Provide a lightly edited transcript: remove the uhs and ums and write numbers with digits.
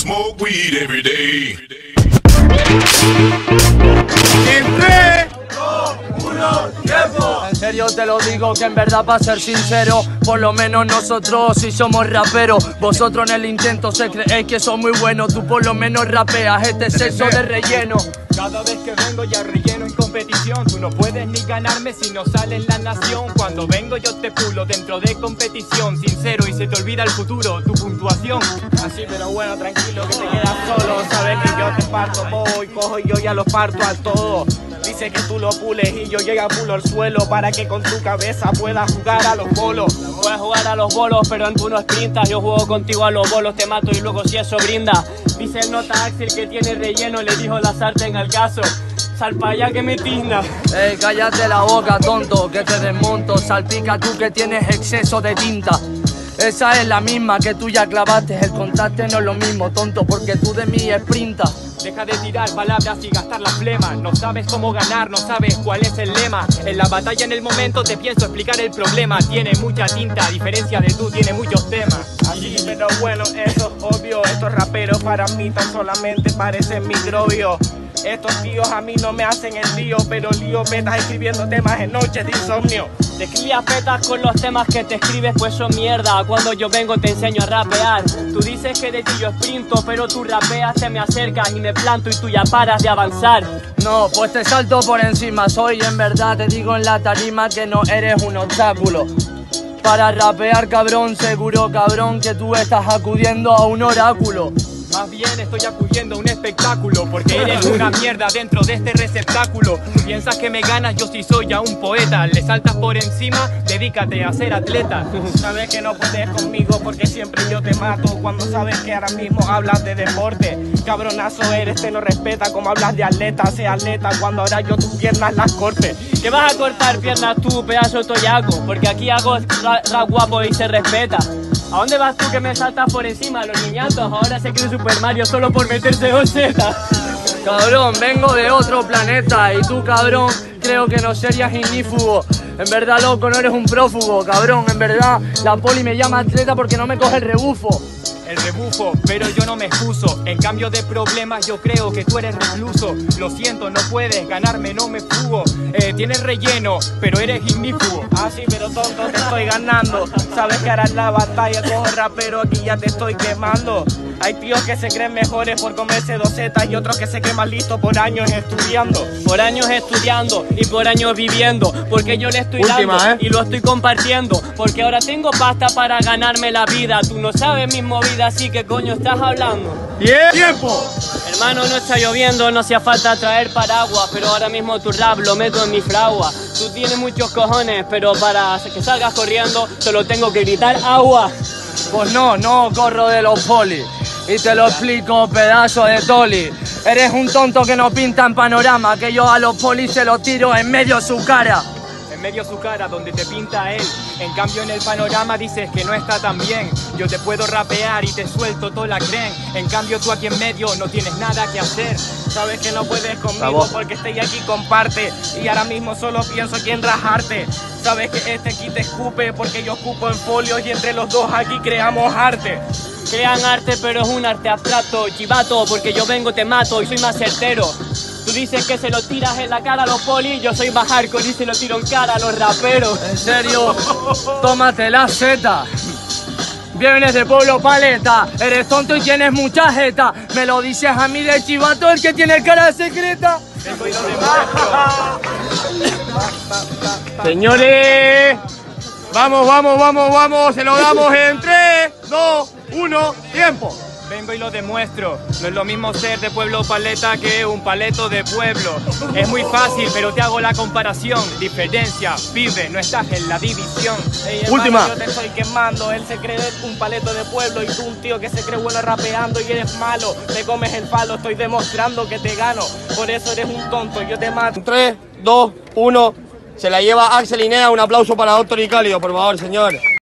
smoke weed every day. En 3, 2, 1, tiempo. En serio te lo digo que en verdad para ser sincero, por lo menos nosotros sí somos raperos. Vosotros en el intento se creéis que son muy buenos, tú por lo menos rapeas este sexo de relleno. Cada vez que vengo ya relleno en competición. Tú no puedes ni ganarme si no sale en La Nación. Cuando vengo yo te pulo dentro de competición. Sincero y se te olvida el futuro, tu puntuación. Así pero bueno, tranquilo que te quedas solo. Sabes que yo te parto, voy, cojo y yo ya lo parto al todo. Dice que tú lo pules y yo llego a pulo al suelo para que con tu cabeza puedas jugar a los bolos. Puedes jugar a los bolos, pero tú no sprintas. Yo juego contigo a los bolos, te mato y luego si eso brinda. Dice el nota Axel que tiene relleno, le dijo la sartén al caso. Sal pa' allá que me tizna. Ey, cállate la boca, tonto, que te desmonto. Salpica tú que tienes exceso de tinta. Esa es la misma que tú ya clavaste. El contraste no es lo mismo, tonto, porque tú de mí sprintas. Deja de tirar palabras y gastar la flema. No sabes cómo ganar, no sabes cuál es el lema. En la batalla en el momento te pienso explicar el problema. Tiene mucha tinta, a diferencia de tú, tiene muchos temas. Así pero bueno, eso es obvio. Estos raperos para mí tan solamente parecen microbios. Estos tíos a mí no me hacen el lío, pero lío petas escribiendo temas en noches de insomnio. Te escribas petas con los temas que te escribes, pues son mierda. Cuando yo vengo te enseño a rapear. Tú dices que de ti yo sprinto, pero tú rapeas, te me acercas y me planto y tú ya paras de avanzar. No, pues te salto por encima. Soy en verdad, te digo en la tarima que no eres un obstáculo. Para rapear, cabrón, seguro, cabrón, que tú estás acudiendo a un oráculo. Más bien estoy acudiendo a un espectáculo, porque eres una mierda dentro de este receptáculo. Piensas que me ganas, yo sí soy ya un poeta. Le saltas por encima, dedícate a ser atleta. Sabes que no puedes conmigo porque siempre yo te mato. Cuando sabes que ahora mismo hablas de deporte. Cabronazo eres, te no respeta como hablas de atleta. Sé atleta cuando ahora yo tus piernas las corte. ¿Qué vas a cortar piernas tú, pedazo toyaco? Porque aquí hago rap guapo y se respeta. ¿A dónde vas tú que me saltas por encima? Los niñatos ahora se creen Super Mario solo por meterse dos zetas. Cabrón, vengo de otro planeta y tú, cabrón, creo que no serías ignífugo. En verdad, loco, no eres un prófugo, cabrón. En verdad, la poli me llama atleta porque no me coge el rebufo. El rebufo, pero yo no me excuso. En cambio de problemas yo creo que tú eres recluso. Lo siento, no puedes ganarme, no me fugo. Tienes relleno, pero eres ignífugo. Ah sí, pero tonto, te estoy ganando. Sabes que harás la batalla, cojo rapero, aquí ya te estoy quemando. Hay tíos que se creen mejores por comerse dos zetas y otros que se creen más listos por años estudiando. Por años estudiando y por años viviendo. Porque yo le estoy dando y lo estoy compartiendo. Porque ahora tengo pasta para ganarme la vida. Tú no sabes mis movidas, así que coño estás hablando. ¡Tiempo! Hermano, no está lloviendo, no hacía falta traer paraguas. Pero ahora mismo tu rap lo meto en mi fragua. Tú tienes muchos cojones, pero para que salgas corriendo solo tengo que gritar agua. Pues no corro de los polis. Y te lo explico, pedazo de toli. Eres un tonto que no pinta en panorama, que yo a los polis se los tiro en medio de su cara. En medio de su cara, donde te pinta él. En cambio en el panorama dices que no está tan bien. Yo te puedo rapear y te suelto toda la creen. En cambio tú aquí en medio no tienes nada que hacer. Sabes que no puedes conmigo porque estoy aquí comparte. Y ahora mismo solo pienso aquí en rajarte. Sabes que este aquí te escupe porque yo escupo en folios y entre los dos aquí creamos arte. Crean arte pero es un arte abstracto, chivato, porque yo vengo te mato y soy más certero. Tú dices que se lo tiras en la cara a los polis, yo soy más hardcore y se lo tiro en cara a los raperos. En serio, tómate la zeta. Vienes de pueblo paleta, eres tonto y tienes mucha jeta. Me lo dices a mí de chivato, el que tiene cara secreta. Señores, vamos, se lo damos en 3, 2, 1, tiempo. Vengo y lo demuestro. No es lo mismo ser de pueblo paleta que un paleto de pueblo. Es muy fácil, pero te hago la comparación. Diferencia, pibe, no estás en la división. Hey, Última. Hermano, yo te estoy quemando. Él se cree un paleto de pueblo y tú un tío que se cree bueno rapeando y eres malo. Me comes el palo, estoy demostrando que te gano. Por eso eres un tonto, yo te mato. 3, 2, 1, se la lleva Axel Inea. Un aplauso para Doctor Icalio, por favor, señor.